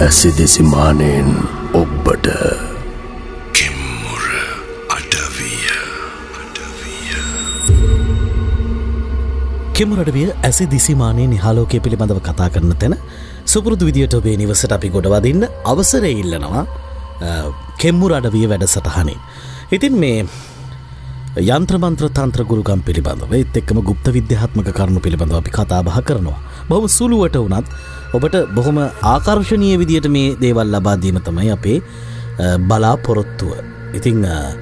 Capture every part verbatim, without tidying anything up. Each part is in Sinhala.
ඇසිදිසි මානෙන් ඔබට කෙම්මුර අඩවිය අඩවිය කෙම්මුර අඩවිය ඇසිදිසි මානෙන් නිහාලෝකය පිළිබඳව කතා කරන තැන සුපුරුදු විදියට ඔබේ නිවසට අපි ගොඩවදින්න අවසරය ඉල්ලනවා කෙම්මුර අඩවිය වැඩසටහනින්. ඉතින් මේ යන්ත්‍ර මන්ත්‍ර තන්ත්‍ර ගුරුකම් පිළිබඳව ඒත් එක්කම ಗುಪ್ತ විද්‍යාත්මක කරුණු පිළිබඳව අපි කතා බහ කරනවා. බොහොම සුළුවට වුණත් ඔබට බොහොම ආකර්ශනීය විදියට මේ දේවල් ලබා දීම තමයි අපේ බලාපොරොත්තුව. ඉතින්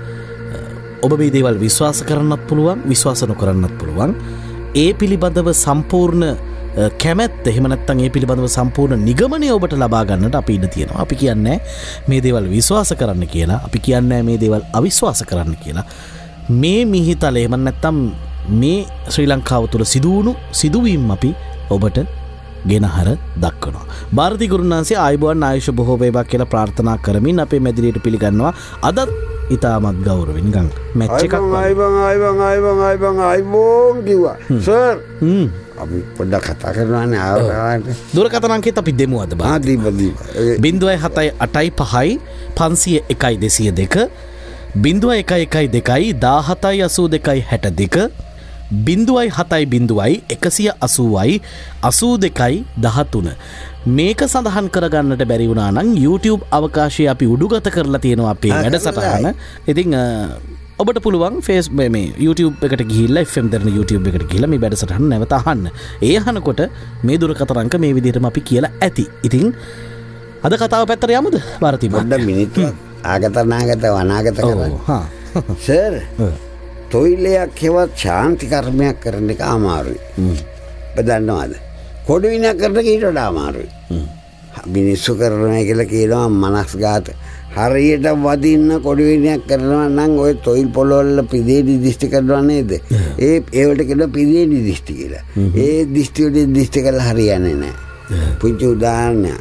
ඔබ මේ දේවල් විශ්වාස කරන්නත් පුළුවන්, විශ්වාස නොකරන්නත් පුළුවන්. ඒ පිළිබඳව සම්පූර්ණ කැමැත්ත එහෙම නැත්නම් ඒ පිළිබඳව සම්පූර්ණ නිගමනය ඔබට ලබා ගන්නට අපි ඉඩ තියෙනවා. අපි කියන්නේ මේ දේවල් විශ්වාස කරන්න කියලා. අපි කියන්නේ මේ දේවල් අවිශ්වාස කරන්න කියලා. මේ මිහිතල එහෙම නැත්නම් මේ ශ්‍රී ලංකාව තුළ සිදුවුණු සිදුවීම් අපි ඔබට ගෙනහර දක්වනවා. ಭಾರತಿ ගුරුනාන්සේ ආයුබෝවන් ආයුෂ බොහෝ වේවා කියලා ප්‍රාර්ථනා කරමින් අපේ මැදිරියට පිළිගන්නවා. අදත් ඉතාමත් ගෞරවයෙන් ගන්න මැච් එකක් ආයුබෝවන් ආයුබෝවන් ආයුබෝවන් ආයුබෝවන් ආයුබෝවන් කිව්වා. සර් අපි පොඩ්ඩක් කතා කරනවානේ ආවට. දුරකථන අංකෙත් අපි දෙමු අද බා. ආ දීප දීප. බිංදුවයි හතයි අටයි පහයි පන්සිය එකයි දෙසිය දෙක බිංදුවයි එකයි එකයි දෙකයි දාහතයි අසූ දෙකයි හැට දෙක බිංදුවයි හතයි බිංදුවයි එකසිය අසූවයි අසූ දෙකයි දහතුන. මේක සඳහන් කරගන්නට බැරි වුණා නම් YouTube අවකාශය අපි උඩුගත කරලා තියෙනවා අපේ වැඩසටහන. ඉතින් ඔබට පුළුවන් Facebook මේ YouTube එකට ගිහිල්ලා F M දරන YouTube එකට ගිහිල්ලා මේ වැඩසටහන නැවත අහන්න. ඒ අහනකොට මේ දුරකථන අංක මේ විදිහටම අපි කියලා ඇති. ඉතින් අද කතාව පැත්තට යමුද? ಭಾರತಿ පොඩ්ඩක් මිනිත්තුවක් ආගත නාගත වනාගත කරන්න. සර් තොයිලයක් හෙවත් ශාන්ති කර්මයක් කරන එක අමාරුයි. බදන්නවාද? කොඩු විනයක් කරන එක ඊට වඩා අමාරුයි. මිනිස්සු කරනවා කියලා කියනවා මනස්ගත. හරියට වදින්න කොඩු විනයක් කරනවා නම් ඔය තොයිල් පොළවල පිදේනි දිෂ්ටි කරනවා නේද? ඒ ඒවට කියනවා පිදේනි දිෂ්ටි කියලා. ඒ දිෂ්ටි වලින් දිෂ්ටි කරලා හරියන්නේ නැහැ. පුංචි උදාහරණයක්.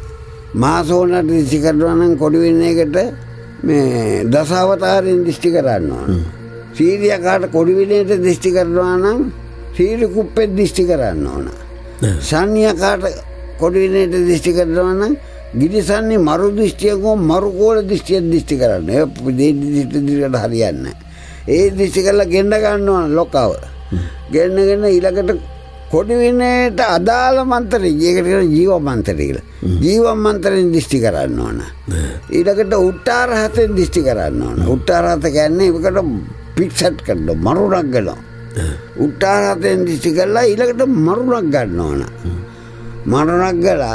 මාසෝනට දිෂ්ටි කරනවා නම් කොඩු විනයකට මේ දසවතාරයෙන් දිෂ්ටි කරන්න ඕන. සීරියකාට කොඩු විනයට දිෂ්ටි කරනවා නම් සීරි කුප්පෙත් දිෂ්ටි කරන්න ඕන. සන්නියකාට කොඩු විනයට දිෂ්ටි කරනවා නම් ගිරිසන්නේ මරු දිෂ්ටියකෝ මරු කෝල දිෂ්ටියක් දිෂ්ටි කරන්න. ඒ දිෂ්ටි දිෂ්ටියට හරියන්නේ. ඒ දිෂ්ටි කරලා ගෙන්න ගන්න ඕන ලොකව. ගෙන්නගෙන ඊළඟට කොඩු විනයට අදාළ මන්ත්‍රය ඒකට කියන ජීව මන්ත්‍රය කියලා. ජීව මන්ත්‍රයෙන් දිෂ්ටි කරන්න ඕන. ඊළඟට උට්ටාර හතෙන් දිෂ්ටි කරන්න ඕන. උට්ටාර හත කියන්නේ ඒකට පිට්සට් කරනවා මරුණක් ගන්නවා. උට්ටාර හතෙන් දිෂ්ටි කරලා ඊළඟට මරුණක් ගන්න ඕන. මරුණක් ගලා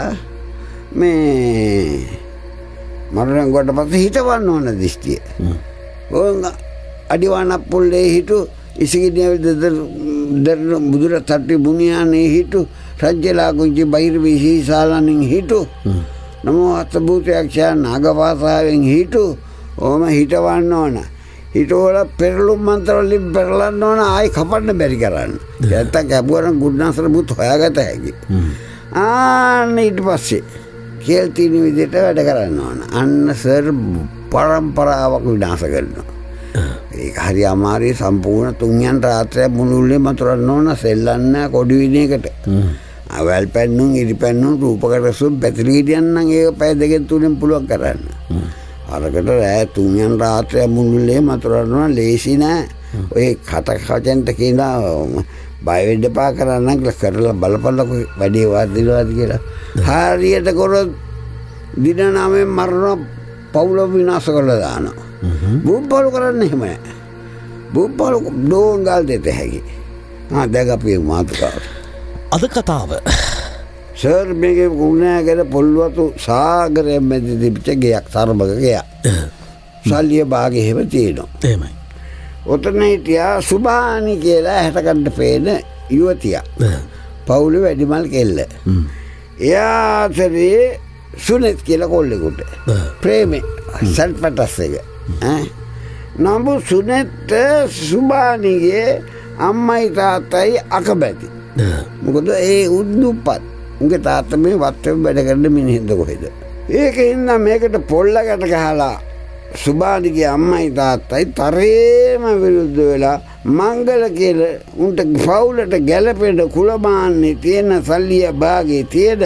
මේ මරුණක් කොට පස්සේ හිටවන්න ඕන දිෂ්ටිය. ඕංග අඩිවානක් පොල්ලේ හිටු ඉසිගිනිය දරන බුදුර තට්ටි බුනියානේ හිටු රජ්‍යලා කුංචි බහිරවි සීසාලනින් හිටු නමෝ අත්භූතයක්ෂා නාගපාසාවෙන් හිටු ඕම හිටවන්න ඕන. හිටවල පෙරළුම් මන්ත්‍රවලින් පෙරලන්න ඕන. ආයි කපන්න බැරි කරන්න. නැත්තම් කැපුවනම් ගුණාසර බුත් හොයාගත හැකි. ආන්න ඊට පස්සේ කේල් තියෙන විදිහට වැඩ කරන්න ඕන. අන්න සර් පරම්පරාවක් විනාශ කරනවා. ඒක හරි අමාරුයි. සම්පූර්ණ තුන්යන් රාත්‍රිය මුළුල්ලේ මතුරන්න ඕන. සෙල්ලන්න කොඩු විනයකට. අවල් පැන්නුම් ඉරි පැන්නුම් රූපකටසුම් පැතිරි හිටියන් නම් ඒක පැය දෙකෙන් තුනෙන් පුළුවන් කරන්න. අරකට රෑ තුන්යන් රාත්‍රිය මුළුල්ලේ මතුරන්න ඕන. ලේසි නෑ. ඔය කට කචන්ට කියනවා බය වෙන්න එපා කරන්න කරලා බලපල්ලකො වැඩේ වදිනවාද කියලා. හරියට කරොත් දින නවයෙන් මරණ පවුල විනාශ කරලා දානවා. බුබ්බලු කරන්න එහෙම නැහැ. බුබ්බලු ඩෝංගල් දෙත හැකි. ආ දැන් අපි මාතෘකාව. අද කතාව සර් මේකේ ගුණාගෙන පොල්වතු සාගරයෙන් මැද තිබිච්ච ගයක් තරමක ගයක්. සල්ලිය භාගෙ හැම තියෙනවා. එහෙමයි. ඔතන හිටියා සුභානි කියලා හැටකඩ පේන යුවතියක්. පවුලේ වැඩිමල් කෙල්ල. එයා අතරේ සුනෙත් කියලා කොල්ලෙකුට ප්‍රේමේ සල්පටස් එක. නමුත් සුනෙත් සුභානිගේ අම්මයි තාත්තයි අකබැති. මොකද ඒ උද්දුප්පත්. උන්ගේ තාත්තා මේ වත්තේ වැඩ කරන මිනිහෙක්ද කොහෙද. ඒකින්ද මේකට පොල්ලකට ගහලා සුභානිගේ අම්මයි තාත්තයි තරේම විරුද්ධ වෙලා මංගල කියලා උන්ට පවුලට ගැලපෙන කුලමාන්නේ තියෙන සල්ලිය භාගේ තියෙන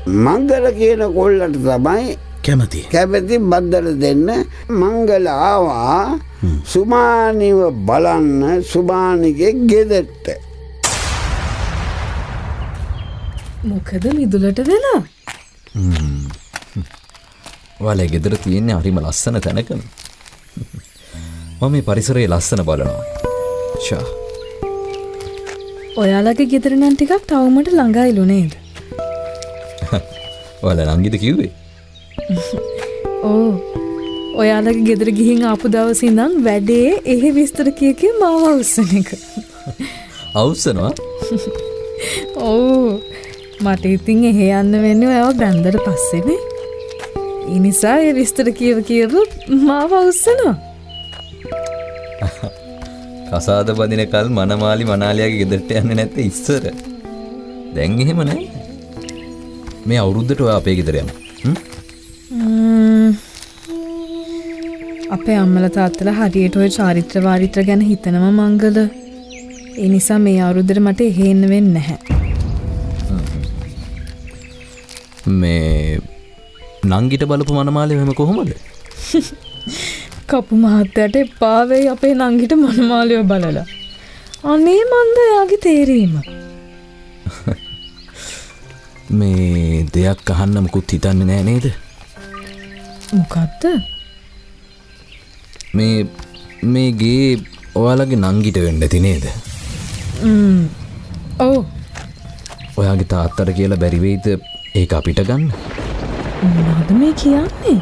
මංගල කියන කොල්ලට තමයි කැමති කැමති බද්දට දෙන්න. මංගල ආවා සුමානිව බලන්න සුමානිගේ ගෙදරට. මොකද මිදුලට වෙලා? ඔයාලා ගෙදර තියෙන්නේ හරිම ලස්සන තැනක. මම මේ පරිසරයේ ලස්සන බලනවා. ෂා. ඔයාලගේ ගෙදර නම් ටිකක් තවමට ළඟයිලු නේද? ඔයාලා නංගිද කිව්වේ? ඕ. ඔයාලගේ ගෙදර ගිහින් ආපු දවසේ ඉඳන් වැඩේ එහෙ විස්තර කිය කිය මාව අවුස්සන එක. අවුස්සනවා? ඕ. මට ඉතින් එහෙ යන්න වෙන්නේ ඔයාව බැන්දට පස්සේනේ. ඒ නිසා ඒ විස්තර කියව කියව මාව අවුස්සනවා. කසාද බදින කල් මනමාලි මනාලියාගේ ගෙදරට යන්නේ නැත්තේ ඉස්සර. දැන් එහෙම නැහැ. මේ අවුරුද්දට ඔයා අපේ ගෙදර යනවා. අපේ අම්මලා තාත්තලා හරියට ඔය චාරිත්‍ර වාරිත්‍ර ගැන හිතනවා මංගල. ඒ නිසා මේ අවුරුද්දට මට එහෙ එන්න වෙන්නේ නැහැ. මේ නංගිට බලපු මනමාලේ එහෙම කොහොමද? කපු මහත්තයාට එපා වෙයි අපේ නංගිට මනමාලියව බලලා. අනේ මන්ද යාගේ තේරීම. මේ දෙයක් අහන්න මුකුත් හිතන්නේ නැහැ නේද? මොකද්ද? මේ මේ ගේ ඔයාලගේ නංගිට වෙන්න ඇති නේද? ම්ම්. ඔව්. ඔයාගේ තාත්තට කියලා බැරි වෙයිද ඒක අපිට ගන්න? මොනවද මේ කියන්නේ?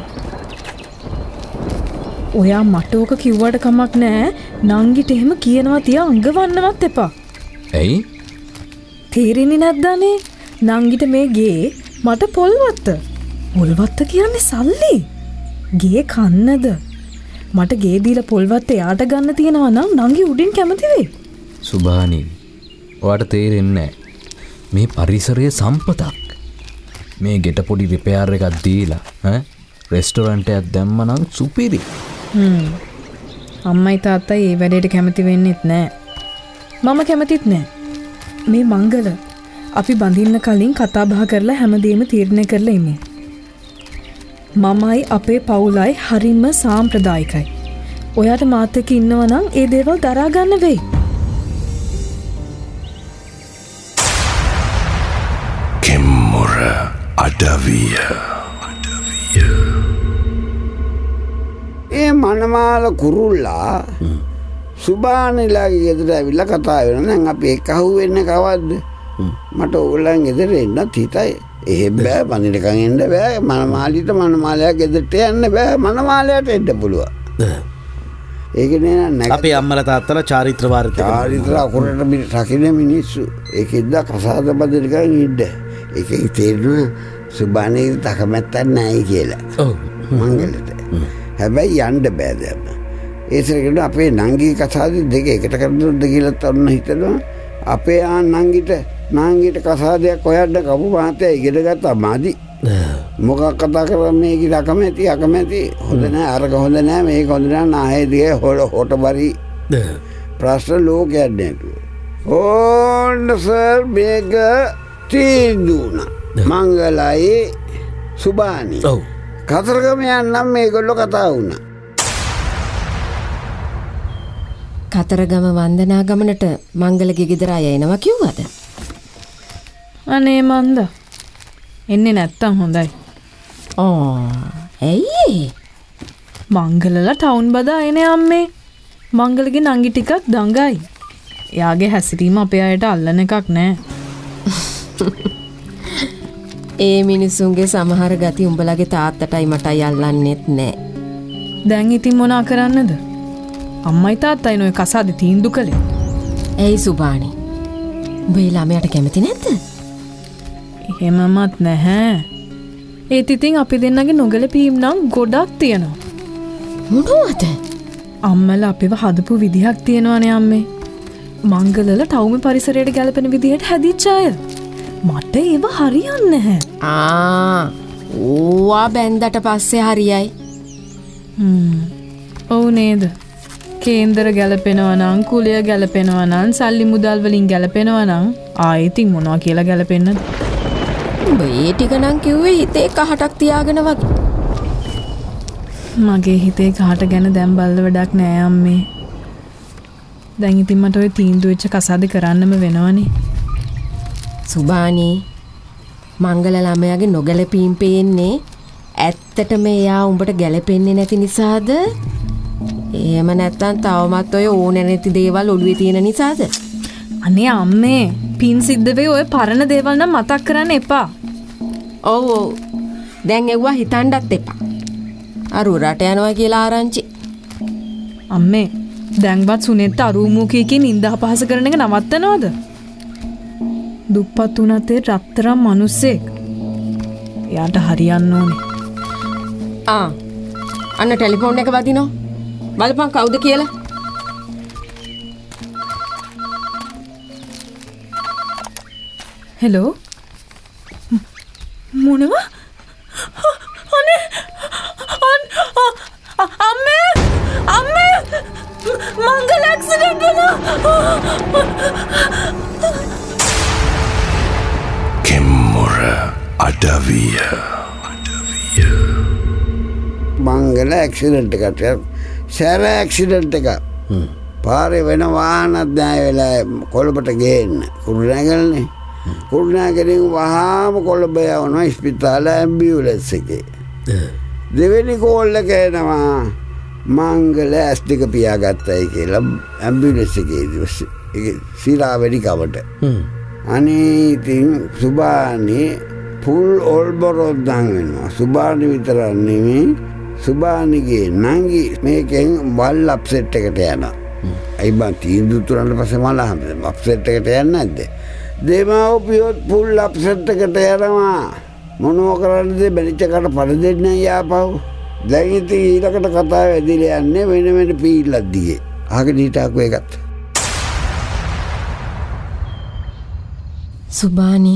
ඔයා මට ඕක කිව්වට කමක් නෑ. නංගිට එහෙම කියනවා තියා අඟවන්නවත් එපා. ඇයි? තේරෙන්නේ නැද්ද අනේ? නංගිට මේ ගේ මට පොල්වත්ත. පොල්වත්ත කියන්නේ සල්ලි. ගේ කන්නද? මට ගේ දීලා පොල්වත්ත එයාට ගන්න තියනවා නම් නංගි උඩින් කැමති වෙයි. සුභානි, ඔයාට තේරෙන්නේ නැහැ. මේ පරිසරයේ සම්පතක්. මේ ගෙට පොඩි රිපෙයාර් එකක් දීලා ඈ රෙස්ටොරන්ට් එකක් දැම්ම නම් සුපිරි. හ්ම්. අම්මයි තාත්තයි ඒ වැඩේට කැමති වෙන්නෙත් නෑ. මම කැමතිත් නෑ. මේ මංගල අපි බඳින්න කලින් කතා බහ කරලා හැමදේම තීරණය කරලා ඉමු. මමයි අපේ පවුලයි හරිම සාම්ප්‍රදායිකයි. ඔයාට මාත් එක්ක ඉන්නවා නම් ඒ දේවල් දරා ගන්න වෙයි. කෙම්මුර අඩවිය අඩවිය ඒ මනමාල කුරුල්ලා සුභානිලාගේ ගෙදර ඇවිල්ලා කතා වෙනවා. දැන් අපි එක්ක අහුවෙන්නේ කවද්ද? මට ඕගොල්ලන් ගෙදර එන්නත් හිතයි. එහෙම බෑ, බඳිනකන් එන්න බෑ. මනමාලිට මනමාලයා ගෙදරට යන්න බෑ. මනමාලයාට එන්න පුළුවන්. ඒක නේ නෑ. අපේ අම්මලා තාත්තලා චාරිත්‍ර වාරිත්‍ර චාරිත්‍ර අකුරට මිනි රකින්න මිනිස්සු. ඒකෙන්ද කසාද බඳිනකන් ඉන්න. ඒකේ තේරෙනවා සුභානේ තකමැත්තක් නැහැ කියලා. ඔව්. මංගලට. හැබැයි යන්න බෑ දැන්. ඒසරකට අපේ නංගි කසාද දෙක එකට කරනොත් කියලා තවන්න හිතනවා. අපේ ආ නංගිට නංගිට කසාදයක් හොයන්න කපු මහත්තයා ඉගෙන ගත්තා මාදි. මොකක් කතා කරන්නේ මේ කියලා අකමැති අකමැති හොඳ නෑ අරක හොඳ නෑ මේක හොඳ නෑ නාහේ දිගේ හොට හොට බරි ප්‍රශ්න ලෝකයක් නේතු. ඕන්න සර් මේක තීන්දුවුණා. මංගලයි සුභානි. ඔව්. කතරගම යන්නම් මේගොල්ලෝ කතා වුණා. කතරගම වන්දනා ගමනට මංගලගේ ගෙදර අය එනවා කිව්වද? අනේ මන්ද එන්නේ නැත්තම් හොඳයි. ඕ ඇයි? මංගලලා ටවුන් බදා එනේ අම්මේ. මංගලගේ නංගි ටිකක් දඟයි. එයාගේ හැසිරීම අපේ අයට අල්ලන එකක් නෑ. ඒ මිනිසුන්ගේ සමහර ගති උඹලගේ තාත්තටයි මටයි අල්ලන්නෙත් නෑ. දැන් ඉතින් මොනා කරන්නද? අම්මයි තාත්තයි නෝ කසාදේ තීන්දුව කළේ. ඇයි සුභානි? උඹ ඒ ළමයාට කැමති නැද්ද? එහෙමමත් නැහැ. ඒත් ඉතින් අපි දෙන්නගේ නොගැලපීම් නම් ගොඩක් තියෙනවා. මොනවද? අම්මලා අපිව හදපු විදිහක් තියෙනවානේ අම්මේ. මංගලලා ටවුමේ පරිසරයට ගැලපෙන විදිහට හැදිච්ච අය. මට ඒව හරියන්නේ නැහැ. ආ ඕවා බැන්දට පස්සේ හරියයි. හ්ම්. ඔව් නේද? කේන්දර ගැලපෙනවා නම් කුලය ගැලපෙනවා නම් සල්ලි මුදල් වලින් ගැලපෙනවා නම් ආයෙත් මොනවා කියලා ගැලපෙන්නද? උඹ ඒ ටික නම් කිව්වේ හිතේ කහටක් තියාගෙන වගේ. මගේ හිතේ කහට ගැන දැන් බල්ල වැඩක් නෑ අම්මේ. දැන් ඉතින් මට ඔය තීන්දුව වෙච්ච කසාද කරන්නම වෙනවනේ. සුබානි මංගල ළමයාගේ නොගැලපීම් පේන්නේ ඇත්තටම එයා උඹට ගැලපෙන්නේ නැති නිසාද? එහෙම නැත්නම් තවමත් ඔය ඕනේ නැති දේවල් ඔළුවේ තියෙන නිසාද? අනේ අම්මේ පින් සිද්ධ වෙයි ඔය පරණ දේවල් නම් මතක් කරන්න එපා. ඔව් ඔව් දැන් එව්වා හිතන්නත් එපා. අරු රට යනවා කියලා ආරංචි. අම්මේ දැන්වත් සුනෙත් අරුමුකීකින් නින්ද අපහාස කරන එක නවත්තනවද? දුප්පත් උනත් ඒ රත්තරන් මිනිස්සෙක්. එයාට හරියන්න ඕනේ. ආ අන්න ටෙලිෆෝන් එක වදිනවා. බලපන් කවුද කියලා. හෙලෝ මොනවා? අනේ අම්මේ අම්මේ මංගල ඇක්සිඩන්ට් වුණා. කෙම්මුර අඩවිය මංගල ඇක්සිඩන්ට් එකට සැර ඇක්සිඩන්ට් එක පාරේ වෙන වාහනත් නෑ වෙලා කොළඹට ගේන්න කුරුණෑගලනේ. කුරුණෑගලින් වහාම කොළඹ යවනවා ස්පිතාල ඇම්බියුලන්ස් එකේ. දෙවෙනි කෝල් එක එනවා මංගල ඇස් දෙක පියාගත්තයි කියලා ඇම්බියුලන්ස් එකේ සිරා වෙඩි කවට. අනේ ඉතින් සුබානි පුල් ඔල්බරොද්දන් වෙනවා. සුබානි විතරක් නෙමෙයි සුබානිගේ නංගි මේකෙන් වල් අප්සෙට් එකට යනවා. අයි බං තීන්දුව තුනට පස්සේ මලා අප්සෙට් එකට යන්නේ නැද්ද? දෙමව්පියොත් පුල් අප්සෙට් එකට යනවා. මොනවා කරන්නද බැලිච්චකට පඩ දෙන්නේ යාපහු. දැන් ඉතින් ඊළඟට කතාව ඇදිලා යන්නේ වෙන වෙන පීල්ලක් දිගේ. අහගෙන හිටාකෝ ඒකත්. සුබානි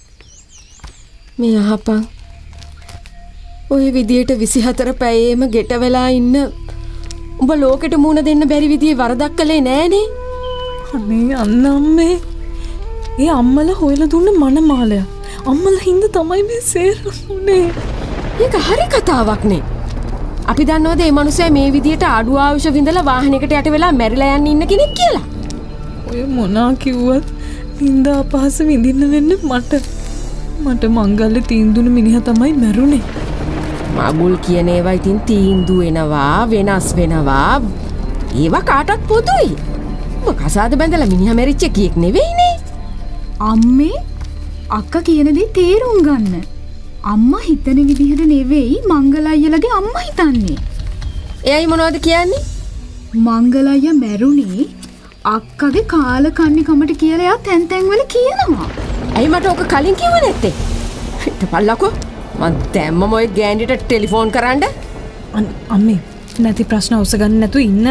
මේ අහපන් ඔය විදියට විසිහතර පැයේම ගෙට වෙලා ඉන්න උඹ ලෝකෙට මුණ දෙන්න බැරි විදිහේ වරදක් කළේ නෑනේ. අනේ අන්න අම්මේ ඒ අම්මලා හොයලා දුන්න මනමාලය. අම්මලා හින්දා තමයි මේ සේරම උනේ. ඒක හරි කතාවක් නේ. අපි දන්නවද මේ මිනිස්සයා මේ විදියට අඩු ආයුෂ විඳලා වාහනයකට යට වෙලා මැරිලා යන්න ඉන්න කෙනෙක් කියලා? ඔය මොනා කිව්වත් නින්ද අපහාස විඳින්න වෙන්නේ මට. මට මංගල්‍ය තීන්දුව මිනිහා තමයි මැරුණේ. මගුල් කියන ඒවා ඉතින් තීන්දුව වෙනවා වෙනස් වෙනවා. ඒවා කාටත් පොදුයි. ඔබ කසාද බැඳලා මිනිහා මැරිච්ච කීයක් නෙවෙයිනේ. අම්මේ අක්කා කියන දේ තේරුම් ගන්න. අම්මා හිතන විදිහට නෙවෙයි මංගල අයියලගේ අම්මා හිතන්නේ. එයයි මොනවද කියන්නේ? මංගල අයියා මැරුණේ අක්කගේ කාල කන්නේ කමට කියලා එයා තැන් තැන් වල කියනවා. ඇයි මට ඔක කලින් කිව්වේ නැත්තේ? හිටපල්ලකෝ. මං දැම්මම ඔය ගෑණිට ටෙලිෆෝන් කරන්න. අම්මේ නැති ප්‍රශ්න උස ගන්න නැතු ඉන්න.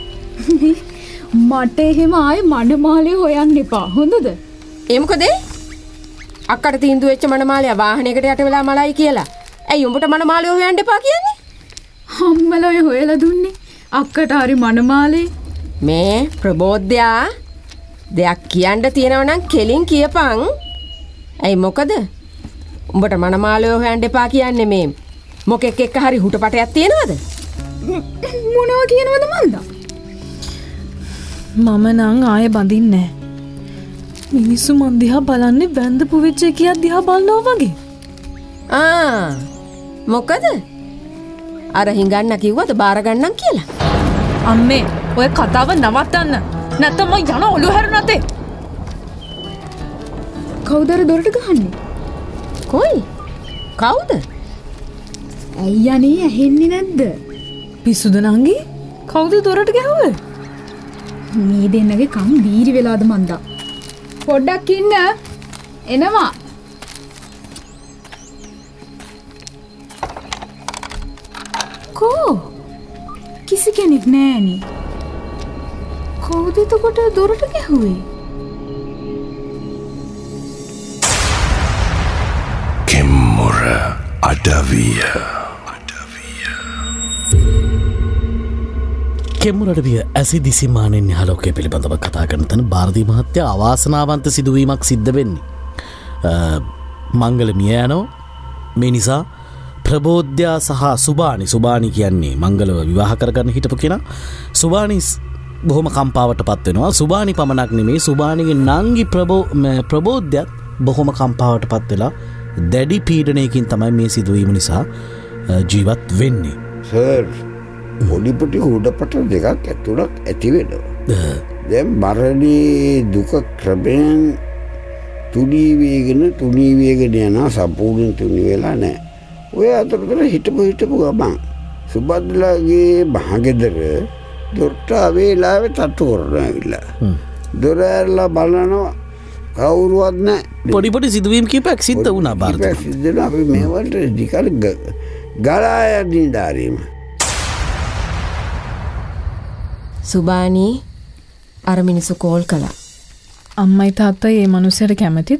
මට එහෙම ආයේ මඩමාලේ හොයන්න එපා. හොඳද? ඒ මොකද? අක්කට තීන්දුව වෙච්ච මනමාලයා වාහනයකට යට වෙලා මලයි කියලා. ඇයි උඹට මනමාලේ හොයන්න එපා කියන්නේ? අම්මලා ඔය හොයලා දුන්නේ අක්කට හරි මනමාලේ. මේ ප්‍රබෝධ්‍යා දෙයක් කියන්න තියෙනව නම් කෙලින් කියපන්. ඇයි මොකද? උඹට මනමාලේ හොයන්න එපා කියන්නේ මේ මොකෙක් එක්ක හරි හුටපටයක් තියෙනවද? මොනවා කියනවද මන්දා? මම නම් ආයේ බඳින්නේ නැහැ. මිනිස්සු මන් දිහා බලන්නේ වැඳපු වෙච්ච එකියක් දිහා බලනවා වගේ. ආ මොකද? අර හිඟන්න කිව්වද බාර ගන්නම් කියලා? අම්මේ ඔය කතාව නවත්තන්න. නැත්නම් මම යන ඔළුව හැරුණාතේ. කවුද අර දොරට ගහන්නේ? කොයි? කවුද? අයියානේ ඇහෙන්නේ නැද්ද? පිස්සුද නංගි? කවුද දොරට ගැහුවේ? මේ දෙන්නගේ කම් බීරි වෙලාද මන්දා? පොඩ්ඩක් ඉන්න. එනවා. කෝ? කිසි කෙනෙක් නෑනේ. කවුද එතකොට දොරට ගැහුවේ? කෙම්මුර අඩවිය කෙම්මුරටවිය ඇසි දිසිමානෙන් හලෝකය පිළිබඳව කතා කරන තන භාරදී මහත්‍ය අවාසනාවන්ත සිදුවීමක් සිද්ධ වෙන්නේ. මංගල මිය යනවා. මේ නිසා ප්‍රබෝධ්‍යා සහ සුභානි සුභානි කියන්නේ මංගලව විවාහ කරගන්න හිටපු කෙනා. සුභානි බොහොම කම්පාවට පත් වෙනවා. සුභානි පමණක් නෙමෙයි සුභානිගේ නංගි ප්‍රබෝ ප්‍රබෝධ්‍යත් බොහොම කම්පාවට පත් වෙලා දැඩි පීඩනයකින් තමයි මේ සිදුවීම නිසා ජීවත් වෙන්නේ. සර් පොඩිපොටි හුඩපට දෙකක් ඇතුළක් ඇති වෙනවා. දැන් මරණී දුක ක්‍රමයෙන් තුනී වේගෙන තුනී වේගෙන යනවා. සම්පූර්ණ තුනී වෙලා නැහැ. ඔය අතරතුර හිටපු හිටපු ගමන් සුබද්දලාගේ මහගෙදර දොරට වේලාවේ තට්ටු කරනවා ඇවිල්ලා. දොර ඇරලා බලනවා කවුරුවත් නැහැ. පොඩි පොඩි සිදුවීම් කිහිපයක් සිද්ධ වුණා බාරද. සිද්ධ වෙනවා. අපි මේවට ඩිකල් ගලා යන්නේ ඩාරීම. සුබානි අර මිනිස්සු කෝල් කළා. අම්මයි තාත්තයි මේ මිනිස්සුන්ට කැමතිද?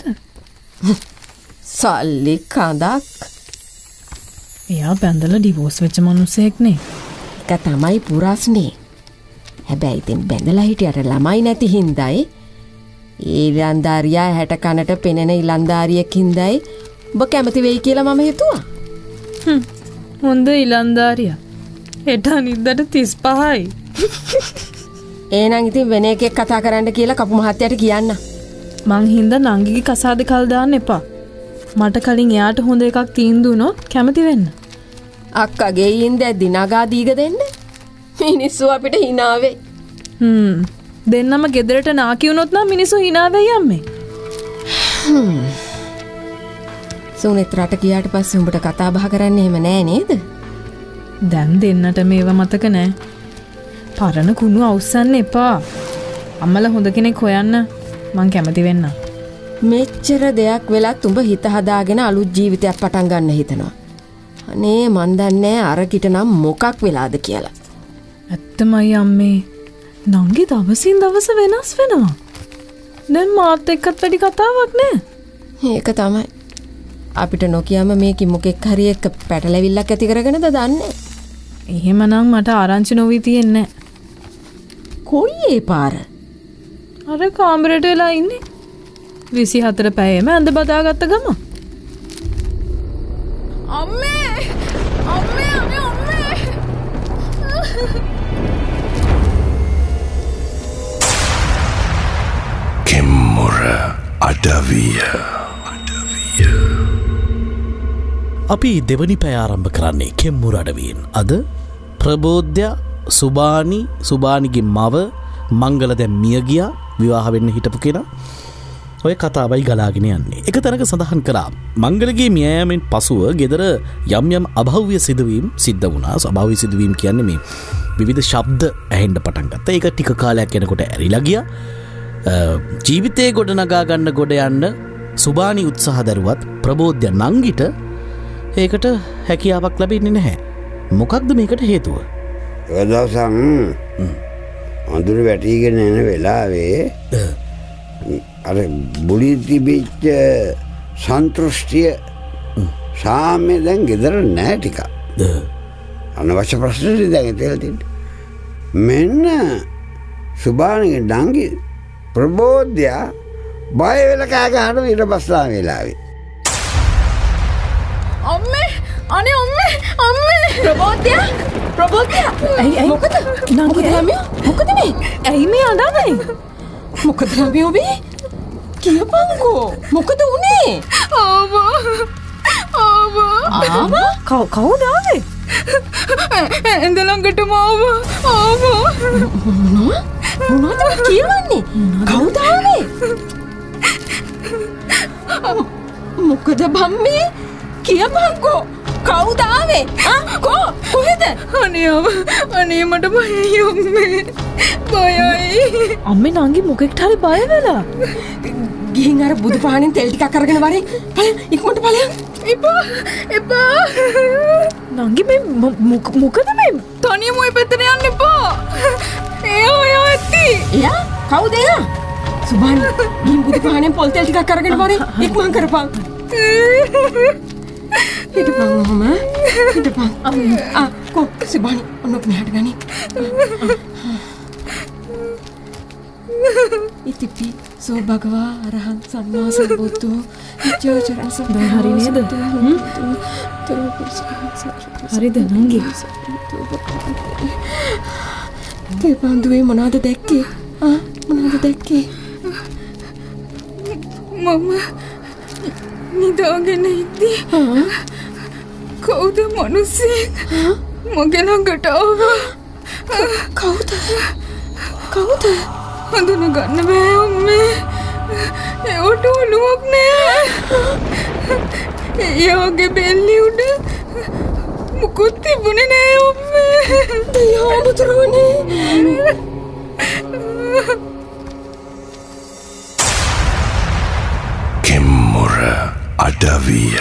සල්ලි කඳක්. එයා බැඳලා ඩිවෝස් වෙච්ච මිනිස්සෙක් නේ. ඒක තමයි පුරස්නේ. හැබැයි ඉතින් බැඳලා හිටියට ළමයි නැති හින්දායි ඊලන්දාරියා හැට කනට පෙනෙන ඊලන්දාරියෙක් හින්දායි ඔබ කැමති වෙයි කියලා මම හිතුවා. හ්ම්. හොඳ ඊලන්දාරියා. හෙට අනිද්දාට තිස් පහයි. එහෙනම් ඉතින් වෙන එකෙක් කතා කරන්න කියලා කපු මහත්තයාට කියන්න. මං හින්දා නංගිගේ කසාද කල් දාන්න එපා. මට කලින් එයාට හොඳ එකක් තීන්දුව වුණොත් කැමති වෙන්න. අක්කගේ ඉඳද්දි නගා දීග දෙන්න. මිනිස්සු අපිට hina වෙයි. හ්ම්. දෙන්නම ගෙදරට නාකි වුණොත් නම් මිනිස්සු hina වෙයි අම්මේ. හ්ම්. සුනිත්‍රාට ගියාට පස්සේ උඹට කතා බහ කරන්න එහෙම නෑ නේද? දැන් දෙන්නට මේව මතක නෑ. පරණ කුණු අවුස්සන්න එපා. අම්මලා හොඳ කෙනෙක් හොයන්න මං කැමති වෙන්න. මෙච්චර දෙයක් වෙලත් උඹ හිත හදාගෙන අලුත් ජීවිතයක් පටන් ගන්න හිතනවා. අනේ මන් දන්නේ අර කිට නම් මොකක් වෙලාද කියලා. ඇත්තමයි අම්මේ. නංගි දවසින් දවස වෙනස් වෙනවා. දැන් මාත් එක්කත් වැඩි කතාවක් නෑ. ඒක තමයි. අපිට නොකියම මේක මොකෙක් හරි එක්ක පැටලෙවිල්ලක් ඇති කරගෙනද දන්නේ. එහෙමනම් මට ආරංචි නොවී තියෙන්නේ. කොයි ඒ පාර? අර කාමරේට වෙලා ඉන්නේ. විසි හතර පැයෙම ඇඳ බදාගත්ත ගම. අම්මේ! අම්මේ අම්මේ අම්මේ! කෙම්මුර අඩවිය. අපි දෙවනි පැය ආරම්භ කරන්නේ කෙම්මුර අඩවියෙන්. අද ප්‍රබෝධ්‍ය සුභානි සුභානිගේ මව මංගල දැන් මිය ගියා. විවාහ වෙන්න හිටපු කෙනා. ඔය කතාවයි ගලාගෙන යන්නේ. එක තැනක සඳහන් කරා මංගලගේ මිය යාමෙන් පසුව ගෙදර යම් යම් අභව්‍ය සිදුවීම් සිද්ධ වුණා. අභව්‍ය සිදුවීම් කියන්නේ මේ විවිධ ශබ්ද ඇහෙන්න පටන් ගත්තා. ඒක ටික කාලයක් යනකොට ඇරිලා ගියා. ජීවිතේ ගොඩ නගා ගන්න ගොඩ යන්න සුභානි උත්සාහ දරුවත් ප්‍රබෝධ්‍ය නංගිට ඒකට හැකියාවක් ලැබෙන්නේ නැහැ. මොකක්ද මේකට හේතුව? ඒ දවසන් අඳුර වැටිගෙන එන වෙලාවේ අර බුලි තිබිච්ච සන්තෘෂ්ටිය සාමය දැන් ගෙදර නෑ ටික. අනවශ්‍ය ප්‍රශ්න දැන් තේල් තින්න. මෙන්න සුභානිගේ නංගි ප්‍රබෝධ්‍ය බය වෙලා කෑ ගහන ඊට පස්ලා වෙලාවේ. අම්මේ! අනේ අම්මේ! අම්මේ! ප්‍රබෝධ්‍ය! ප්‍රබෝධ්‍ය! ඇයි ඇයි මොකද? නංගි ළමයා මොකද මේ? ඇයි මේ අඬන්නේ? මොකද ළමයා ඔබේ? කියපන්කෝ මොකද උනේ? ආවා ආවා ආවා? කව කවුද ආවේ? එඳ ළඟටම ආවා ආවා මොනවද මේ කියවන්නේ? කවුද ආවේ? මොකද බම්මේ? කියපන්කෝ කවුද ආවේ? ආ කෝ කොහෙද? අනේ අනේ මට බයයි අම්මේ බයයි. අම්මේ නංගි මොකෙක්ට හරි බය වෙලා. ගිහින් අර බුදු පහනින් තෙල් ටිකක් අරගෙන වරේ. බලන්න ඉක්මනට බලන්න. එපා එපා. නංගි මේ මොකද මේ තනියම ඔය පැත්තට යන්න එපා. එයා එයා ඇත්ති. එයා කවුද එයා? සුභානි ගිහින් බුදු පහනින් පොල් තෙල් ටිකක් අරගෙන වරේ. ඉක්මන් කරපන්. හිටපන් ඔහම හිටපන්. ආ කො සුභානි ඔන්න මෙහාට ගනි. ඉතිපි සෝ භගවා අරහං සම්මා සම්බුද්ධෝ ජයචරණ සම්බුද්ධ හරි නේද? හරිද නංගි? තේ බන්දුවේ මොනවද දැක්කේ? ආ මොනවද දැක්කේ? මම නිදාගෙන ඉද්දී කවුද මිනිස්සෙක් මගේ ළඟට ආවා. කවුද? කවුද? හඳුන ගන්න බෑ අම්මේ. ඒවට ඔළුවක් නෑ. එයාගේ බෙල්ල උඩ මුකුත් තිබුණේ නෑ අම්මේ. දයාබතුරුනේ. කෙම්මුර අඩවිය.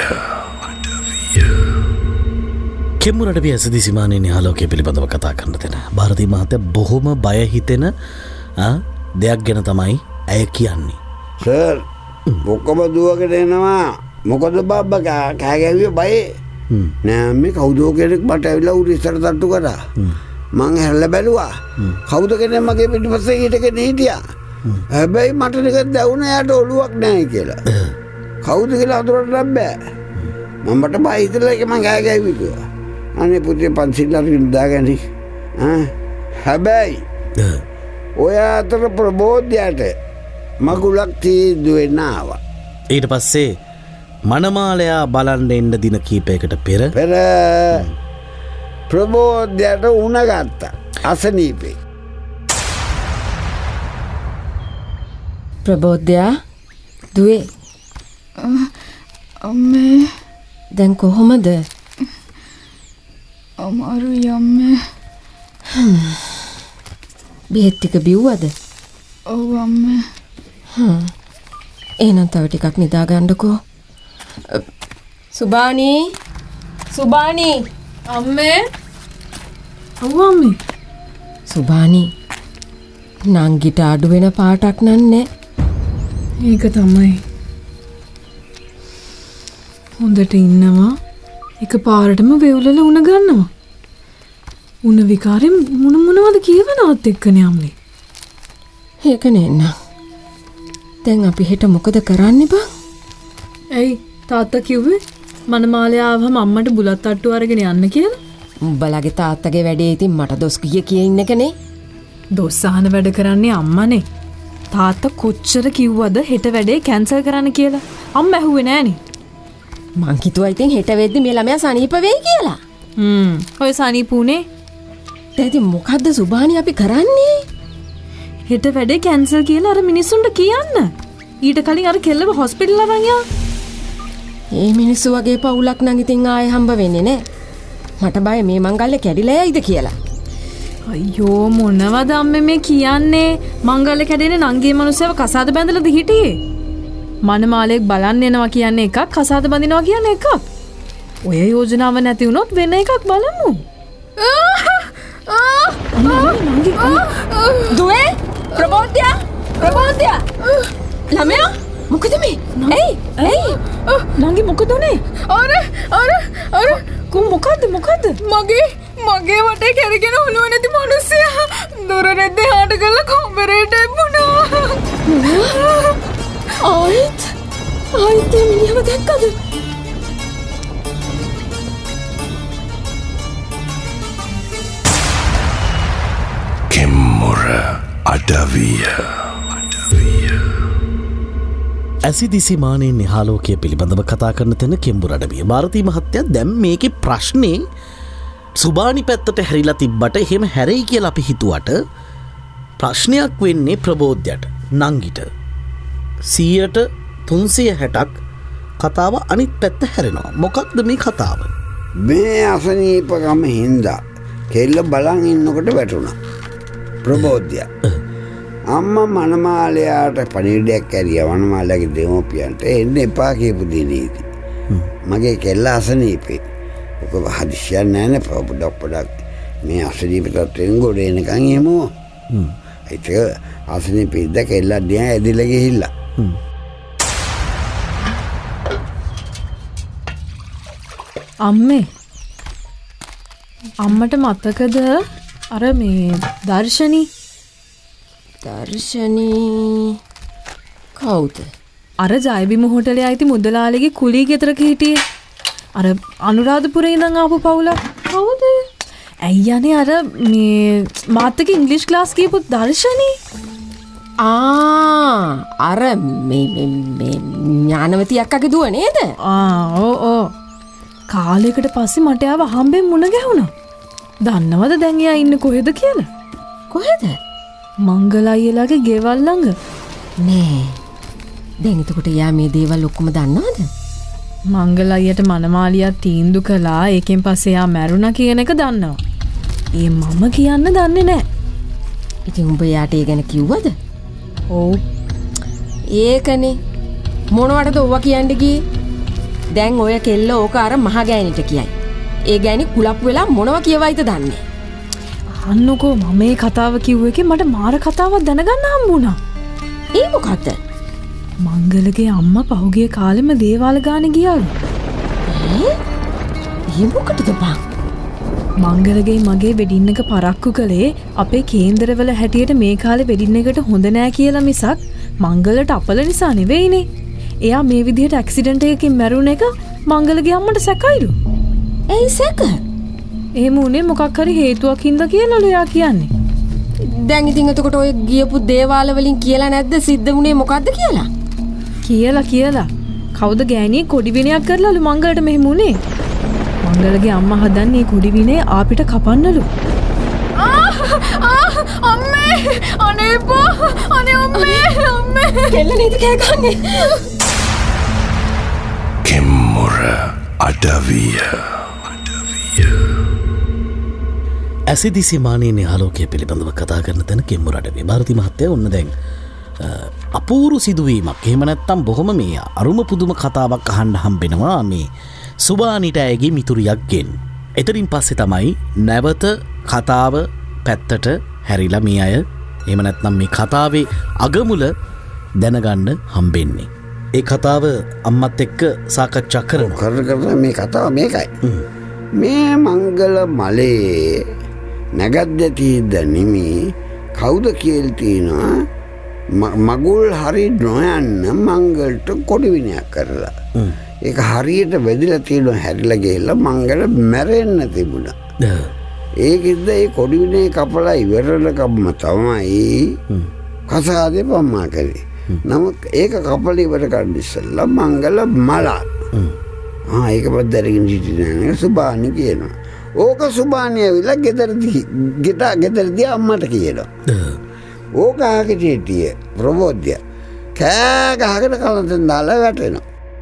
කෙම්මුරට ඇසදි සිමානයේ නිහාලෝකය පිළිබඳව කතා කරන්න දෙන භාරතී මහත්තයා බොහොම බය හිතෙන දෙයක් ගැන තමයි ඇය කියන්නේ. සර් ඔක්කොම දුවකට එනවා. මොකද බබ්බා කෑ ගැව්වේ බයේ. නෑ මේ කවුදෝ කෙනෙක් මට ඇවිල්ලා උඩ ඉස්සර තට්ටු කරා. මං හැරලා බැලුවා. කවුද කෙනෙක් මගේ පිටිපස්සේ හිටගෙන හිටියා. හැබැයි මට නිකන් දැවුණා යාට ඔළුවක් නැහැ කියලා. කවුද කියලා අඳුරන්න බෑ. මම මට බය හිතලා ඒක මං කෑ ගැව්වා. අනේ පුතේ පන්සිල් අරින්න දාගනි. ආ හැබැයි ඔය අතර ප්‍රබෝධයට මගුලක් තීන්දුව වෙන්න ආවා. ඊට පස්සේ මනමාලයා බලන්න එන්න දින කීපයකට පෙර පෙර ප්‍රබෝධයට උණ ගත්තා අසනීපේ. ප්‍රබෝධයා දුවේ අම්මේ දැන් කොහොමද? අමාරුයි අම්මේ. බෙහෙත් ටික බිව්වද? ඔව් අම්මේ. හ්ම්. එහෙනම් තව ටිකක් නිදා ගන්නකෝ. සුබානි සුබානි අම්මේ. ඔව් අම්මේ. සුබානි නංගිට අඩු වෙන පාටක් නන්නේ. ඒක තමයි. හොඳට ඉන්නවා. එක පාරටම වෙවුලල උණ ගන්නවා. උණ විකාරෙන් මොන මොනවද කියවනවත් එක්කනේ අම්මේ. ඒක නේන්න. දැන් අපි හෙට මොකද කරන්නේ බං? ඇයි තාත්තා කිව්වේ මනමාලයා ආවම අම්මට බුලත් අට්ටු අරගෙන යන්න කියලා? උඹලගේ තාත්තගේ වැඩේ ඉතින් මට දොස් කිය කිය ඉන්නකනේ. දොස් අහන වැඩ කරන්නේ අම්මනේ. තාත්තා කොච්චර කිව්වද හෙට වැඩේ කැන්සල් කරන්න කියලා? අම්මා ඇහුවේ නෑනේ. මං හිතුවා ඉතින් හෙට වෙද්දි මේ ළමයා සනීප වෙයි කියලා. හ්ම්. ඔය සනීපුනේ. දැන් ඉතින් මොකද්ද සුබානි අපි කරන්නේ? හෙට වැඩේ කැන්සල් කියලා අර මිනිස්සුන්ට කියන්න. ඊට කලින් අර කෙල්ලව හොස්පිටල් අරන් යා. මේ මිනිස්සු වගේ පවුලක් නම් ඉතින් ආයෙ හම්බ වෙන්නේ නෑ. මට බය මේ මංගල්‍ය කැඩිලා යයිද කියලා. අයියෝ මොනවද අම්මේ මේ කියන්නේ? මංගල්‍ය කැඩෙන්නේ නංගියේ මිනිස්සව කසාද බැඳලාද හිටියේ? මනමාලෙක් බලන්න එනවා කියන්නේ එකක්, කසාද බඳිනවා කියන්නේ එකක්. ඔය යෝජනාව නැති වුණොත් වෙන එකක් බලමු. දුවේ ප්‍රබෝධ්‍යා ප්‍රබෝධ්‍යා ළමයා මොකද මේ? එයි එයි නංගි මොකද උනේ? අර අර අර කො මොකද්ද මොකද්ද? මගේ මගේ වටේ කැරගෙන ඔළුව නැති මිනිස්සයා දොර රෙද්ද එහාට ගල්ලා කොම්බරේට එපුණා. ආයිත් ආයිත් මිනිහව දැක්කද? කෙම්මුර අඩවිය. ඇසිදිසි මානයේ නිහාලෝකය පිළිබඳව කතා කරන තැන කෙම්බුර අඩවිය. භාරතී මහත්තයා දැන් මේකේ ප්‍රශ්නේ සුබානි පැත්තට හැරිලා තිබ්බට එහෙම හැරෙයි කියලා අපි හිතුවට ප්‍රශ්නයක් වෙන්නේ ප්‍රබෝධයට නංගිට. සීයට තුන්සිය හැටක් කතාව අනිත් පැත්ත හැරෙනවා. මොකක්ද මේ කතාව? මේ අසනීපකම හින්දා කෙල්ල බලන් ඉන්නකොට වැටුණා ප්‍රබෝධ්‍ය. අම්මා මනමාලයාට පණිවිඩයක් ඇරියා මනමාලයාගේ දෙමෝපියන්ට එන්න එපා කියපු දිනේදී. මගේ කෙල්ල අසනීපේ. ඔක හදිසියක් නෑනේ පොඩක් පොඩක් මේ අසනීප තත්ත්වෙන් ගොඩ එනකන් එමු. හ්ම්. ඒක අසනීපෙද්ද කෙල්ල දිහා ඇදිලා ගිහිල්ලා. හ්ම්. අම්මේ අම්මට මතකද අර මේ දර්ශනී දර්ශනී කවුද? අර ජයබිම හෝටලේ අයිති මුදලාලිගේ කුලී ගෙදරක හිටියේ. අර අනුරාධපුරේ ඉඳන් ආපු පවුලක්. කවුද? ඇයි අනේ අර මේ මාත් එක්ක ඉංග්‍රීසි ක්ලාස් ගියපු දර්ශනී. ආ අර මේ මේ ඥානවති අක්කගේ දුව නේද? ආ ඕ ඕ. කාලයකට පස්සේ මට ආව හම්බෙන් මුණ ගැහුණා. දන්නවද දැන් එයා ඉන්නේ කොහෙද කියලා? කොහෙද? මංගල අයියලාගේ ගෙවල් ළඟ. නෑ. දැන් එතකොට එයා මේ දේවල් ඔක්කොම දන්නවද? මංගල අයියට මනමාලියක් තීන්දුව කළා. ඒකෙන් පස්සේ එයා මැරුණා කියන එක දන්නවා. ඒ මම කියන්න දන්නේ නෑ. ඉතින් උඹ යාට ඒ ගැන කිව්වද? ඔව්. ඒකනේ. මොනවටද ඔවා කියන්න ගියේ? දැන් ඔය කෙල්ල ඕක අර මහ ගෑනිට කියයි. ඒ ගෑණි කුලප් වෙලා මොනවා කියවයිද දන්නේ. අන්නකෝ මම මේ කතාව කිව්ව එකේ මට මාර කතාවක් දැනගන්න හම්බුණා. ඒ මොකද්ද? මංගලගේ අම්මා පහුගිය කාලෙම දේවාල ගානේ ගියාලු. ඈ? ඒ මොකටද බං? මංගලගේ මගේ වෙඩින් එක පරක්කු කළේ අපේ කේන්දරවල හැටියට මේ කාලේ වෙඩින් එකට හොඳ නෑ කියලා මිසක් මංගලට අපල නිසා නෙවෙයිනේ. එයා මේ විදිහට ඇක්සිඩන්ට් එකකින් මැරුණ එක මංගලගේ අම්මට සැකයිලු. ඇයි සැක? එහෙම උනේ මොකක් හරි හේතුවක් හින්දා කියලාලු එයා කියන්නේ. දැන් ඉතින් එතකොට ඔය ගියපු දේවාල වලින් කියලා නැද්ද සිද්ධ වුණේ මොකද්ද කියලා? කියලා කියලා. කවුද ගෑණියේ කොඩි විනයක් කරලාලු මංගලට මෙහෙම උනේ. මංගලගේ අම්මා හදන්නේ කොඩි විනේ ආපිට කපන්නලු. ආ ආ අම්මේ අනේ බෝ අනේ අම්මේ අම්මේ කෙල්ල නේද කෑ ගන්නේ? කෙම්මුර අඩවිය. ඇසිදිසිමානයේ නිහාලෝකය පිළිබඳව කතා කරන තැන කෙම්මුර අඩවිය. භාරති මහත්තයා ඔන්න දැන් අපූරු සිදුවීමක්. එහෙම නැත්තම් බොහොම මේ අරුම පුදුම කතාවක් අහන්න හම්බෙනවා මේ සුබානිට ඇයගේ මිතුරියක් ගෙන්. එතරින් පස්සේ තමයි නැවත කතාව පැත්තට හැරිලා මේ අය එහෙම නැත්නම් මේ කතාවේ අගමුල දැනගන්න හම්බෙන්නේ. ඒ කතාව අම්මත් එක්ක සාකච්ඡා කරනවා. කරන කරන මේ කතාව මේකයි. මේ මංගල මලේ නැගද්දතිද නෙමේ කවුද කියලා තියෙනවා මගුල් හරි නොයන්න මංගලට කොඩි විනයක් කරලා. ඒක හරියට වැදිලා තියෙනවා හැරිලා ගිහලා මංගල මැරෙන්න තිබුණා. ඒකෙද්ද ඒ කොඩි විනේ කපලා ඉවරලකම තමයි කසාදේ පම්මා කරේ. නමුත් ඒක කපලා ඉවර කරන්න ඉස්සෙල්ලා මංගල මලා. ආ ඒක බද්දරකින් සිටිනේ සුබානි කියනවා. ඕක සුබානි ඇවිල්ලා ගෙදරදී ගෙට ගෙදරදී අම්මට කියනවා. ඕක ආගේ හිටියේ ප්‍රබෝධ්‍ය කෑ ගහගෙන කලන්තෙන් දාලා වැටෙනවා.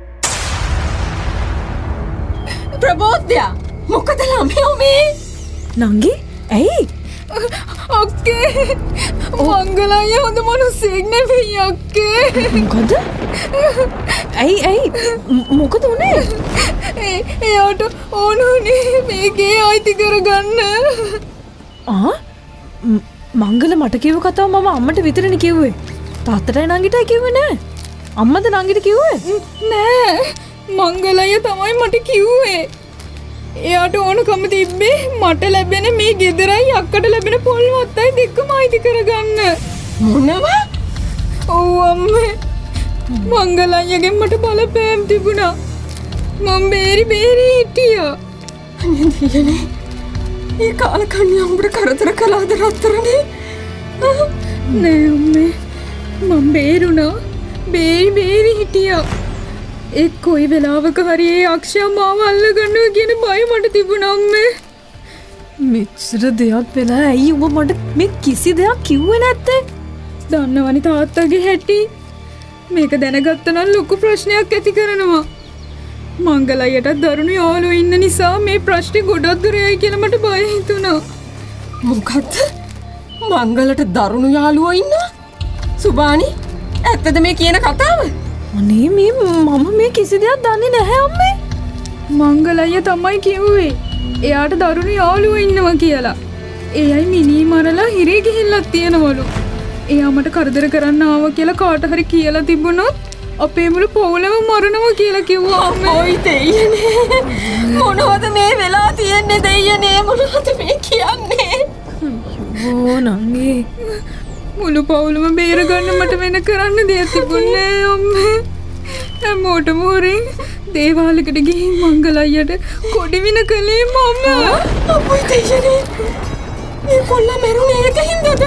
ප්‍රබෝධ්‍ය මොකද ළමයෝ මේ? නංගි ඇයි? අක්කේ මංගල අයියා හොඳ මිනිස්සෙක් නෙවෙයි අක්කේ. මොකද? ඇයි ඇයි මොකද උනේ? ඒ එයාට ඕනුනේ මේකේ අයිති කරගන්න. ආ මංගල මට කිව්ව කතාව මම අම්මට විතරනේ කිව්වේ. තාත්තටයි නංගිටයි කිව්වේ නෑ. අම්මද නංගිට කිව්වේ? නෑ මංගල අයියා තමයි මට කිව්වේ. එයාට ඕනකම තිබ්බේ මට ලැබෙන මේ ගෙදරයි අක්කට ලැබෙන පොල් වත්තයි දෙකම අයිති කරගන්න. මොනවා? ඔව් අම්මේ. මංගල අයියාගෙන් මට බලපෑම් තිබුණා. මම බේරි බේරි හිටියා. අනේ දියනේ. ඒ කාලකන්ණි අම්බර කරදර කළාද රත්තරනේ? නෑ අම්මේ. මම බේරුණා. බේරි බේරි හිටියා. ඒ කොයි වෙලාවක හරි ඒ අක්ෂයා මාව අල්ලගන්නවා කියන බය මට තිබුණා අම්මේ. මෙච්චර දෙයක් වෙලා ඇයි ඔබ මට මේ කිසි දෙයක් කිව්වේ නැත්තේ? දන්නවනේ තාත්තගේ හැටි. මේක දැනගත්ත නම් ලොකු ප්‍රශ්නයක් ඇති කරනවා. මංගල අයියට දරුණු යාළුවෝ ඉන්න නිසා මේ ප්‍රශ්නේ ගොඩක් දුර යයි කියලා මට බය හිතුණා. මොකද්ද? මංගලට දරුණු යාළුවෝ ඉන්නවා? සුබානි ඇත්තද මේ කියන කතාව? අනේ මේ මම මේ කිසි දෙයක් දන්නේ නැහැ අම්මේ. මංගල අයියා තමයි කිව්වේ එයාට දරුණු යාළුවෝ ඉන්නවා කියලා. එයයි මිනී මරලා හිරේ ගිහිල්ලක් තියනවලු. එයා මට කරදර කරන්න ආවා කියලා කාට හරි කියලා තිබුණොත් අපේ මුළු පවුලම මරනවා කියලා කිව්වා. ඔයි දෙයියනේ. මොනවද මේ වෙලා තියෙන්නේ දෙයියනේ? මොනවද මේ කියන්නේ? ඕ නංගි මුළු පවුලම බේරගන්න මට වෙන කරන්න දෙයක් තිබුණේ අම්මේ. හැමෝටම හොරෙන් දේවාලෙකට ගිහින් මංගල අයියට කොඩි වින කළේ මම. අපුයි තේජනේ. මේ කොල්ලා මැරුණේ ඒකින්දද?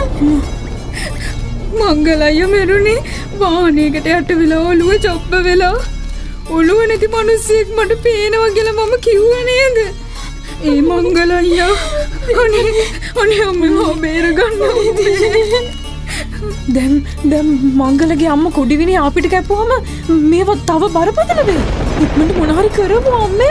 මංගල අයියා මැරුණේ වාහනයකට යට වෙලා ඔළුව චොප්ප වෙලා. ඔළුව නැති මිනිස්සෙක් මට පේනවා කියලා මම කිව්වා නේද? ඒ මංගල අයියා අනේ අනේ අම්මේ මම බේරගන්න ඕනේ. දැන් දැන් මංගලගේ අම්මා කොඩිවිනේ අපිට කැපුවම මේව තව බරපතල වෙයි. ඉක්මනට මොන හරි කරමු අම්මේ.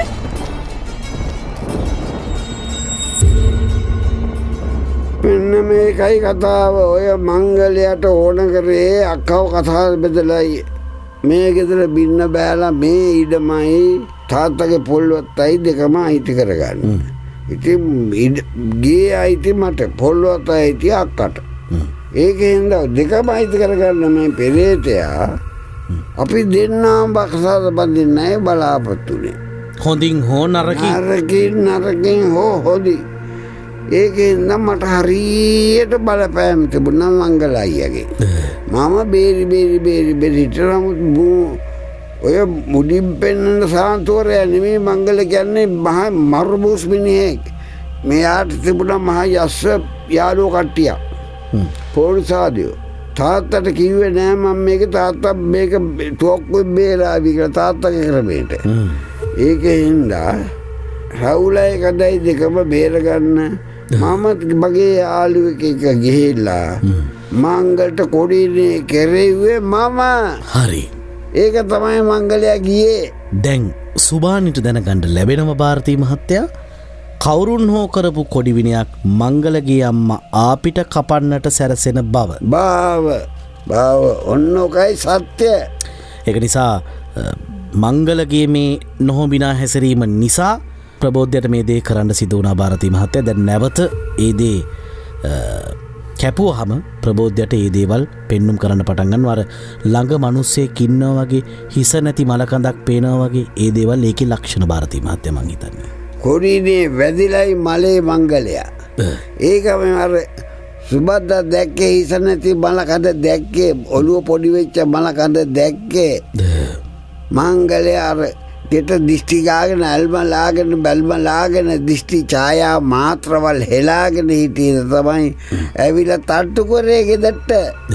මෙන්න මේකයි කතාව. ඔය මංගලයට ඕන කරේ අක්කව කතා බෙදලා මේ ගෙදර බින්න බෑලා මේ ඉඩමයි තාත්තගේ පොල්වත්තයි දෙකම අයිති කරගන්න. ඉතින් ගේ අයිති මට පොල්වත්ත අයිති අක්කට. ඒකෙන්ද දෙකම අයිති කරගන්න මේ පෙරේතයා අපි දෙන්නාම බක්සාද බඳින්නයි බලාපොරොත්තුනේ. හොඳින් හෝ නරකින් නරකින් නරකින් හෝ හොඳි. ඒකෙන්ද මට හරියට බලපෑම් තිබුණා මංගල අයියාගේ. මම බේරි බේරි බේරි බේරි හිටනමුත් ඔය මුඩින් පෙන්නන සාන්තෝරය නෙමෙයි මංගල කියන්නේ මහා මරුබුස් මිනිහෙක්. මෙයාට තිබුණා මහා යස්ස යාළුවෝ කට්ටියක්. පොලිසාදියෝ තාත්තට කිව්වේ නෑ මම මේක තාත්තා මේක තොක්කුවෙන් බේරාවි කියලා තාත්තගේ ක්‍රමයට. ඒකෙන්ද රවුලයි කඩයි දෙකම බේරගන්න මම මගේ යාළුවෙක් එක්ක ගිහිල්ලා මංගලට කොඩිනේ කෙරෙව්වේ මම. හරි. ඒක තමයි මංගලයා ගියේ. දැන් සුභානිට දැනගන්න ලැබෙනව ಭಾರತೀ මහත්තයා කවුරුන් හෝ කරපු කොඩිවිනයක් මංගලගේ අම්මා ආපිට කපන්නට සැරසෙන බව. බව බව ඔන්නෝකයි සත්‍ය. ඒක නිසා මංගලගේ මේ නොහොබිනා හැසිරීම නිසා ප්‍රබෝධයට මේ දේ කරන්න සිදු වුණා ಭಾರತೀ මහත්තයා. දැන් නැවත ඒ දේ කැපුවහම ප්‍රබෝධයට ඒ දේවල් පෙන්눔 කරන්න පටන් ගන්නවා. අර ළඟ මිනිස්සෙක් ඉන්නවා වගේ හිස නැති මලකඳක් පේනවා වගේ ඒ දේවල් ඒකේ ලක්ෂණ ಭಾರತೀ මහත්තයා මං හිතන්නේ. කොඩිනේ වැදිලයි මලේ මංගලයා. ඒකම අර සුබද්ද දැක්කේ හිස නැති මලකඳ දැක්කේ ඔළුව පොඩි වෙච්ච මලකඳ දැක්කේ. මංගලයා අර දෙට දිෂ්ටි ගාගෙන අල්ම ලාගෙන බල්ම ලාගෙන දිෂ්ටි ඡායා මාත්‍රවල් හෙලාගෙන හිටියද තමයි ඇවිල්ලා තට්ටු කරේ ගෙදරට.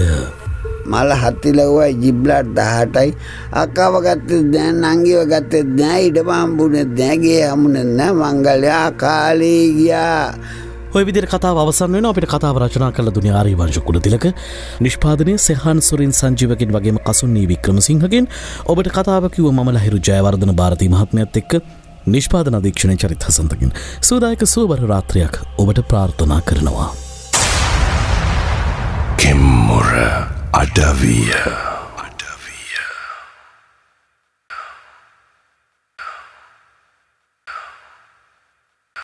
මල හතිලවයි ජිබ්ලාට් දහඅටයි අක්කව ගත්තේ දැන් නංගිව ගත්තේ නෑ ඉඩම හම්බුනේ දැගේ හම්බුනේ නෑ මංගලයා කාලේ ගියා. ඔය විදිහට කතාව අවසන් වෙනවා. අපිට කතාව රචනා කළ දුනිය ආරිවංශ කුලතිලක, නිෂ්පාදනය සෙහාන් සුරින් සංජීවකින් වගේම කසුන්නී වික්‍රමසිංහගෙන්. ඔබට කතාව කිව්ව මම ලහිරු ජයවර්ධන ಭಾರತೀ මහත්මයාත් එක්ක නිෂ්පාදන අධීක්ෂණය චරිත හසන්තකින්. සුවදායක සුවබර රාත්‍රියක් ඔබට ප්‍රාර්ථනා කරනවා. කෙම්මුර අඩවිය